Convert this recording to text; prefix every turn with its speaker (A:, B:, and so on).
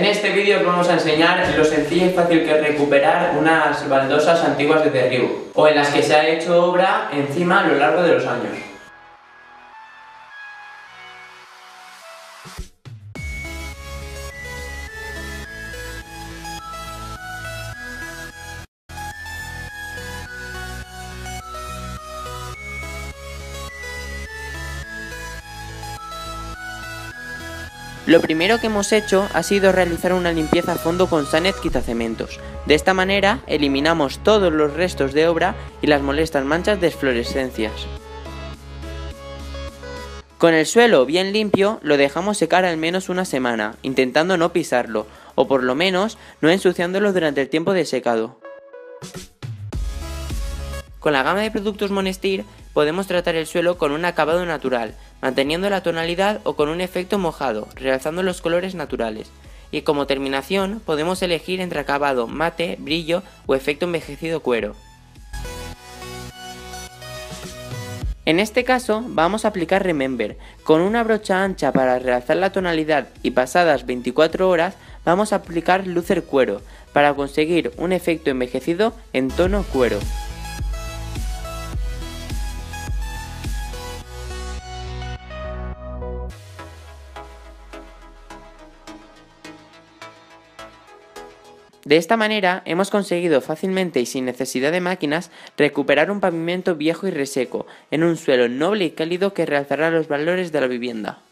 A: este vídeo os vamos a enseñar lo sencillo y fácil que es recuperar unas baldosas antiguas de derribo o en las que se ha hecho obra encima a lo largo de los años. Lo primero que hemos hecho ha sido realizar una limpieza a fondo con Sanet quitacementos. De esta manera eliminamos todos los restos de obra y las molestas manchas de fluorescencias. Con el suelo bien limpio lo dejamos secar al menos una semana, intentando no pisarlo, o por lo menos no ensuciándolo durante el tiempo de secado. Con la gama de productos Monestir podemos tratar el suelo con un acabado natural, manteniendo la tonalidad o con un efecto mojado, realzando los colores naturales. Y como terminación podemos elegir entre acabado mate, brillo o efecto envejecido cuero. En este caso vamos a aplicar Remember, con una brocha ancha para realzar la tonalidad y pasadas 24 horas vamos a aplicar Lucer cuero, para conseguir un efecto envejecido en tono cuero. De esta manera hemos conseguido fácilmente y sin necesidad de máquinas recuperar un pavimento viejo y reseco en un suelo noble y cálido que realzará los valores de la vivienda.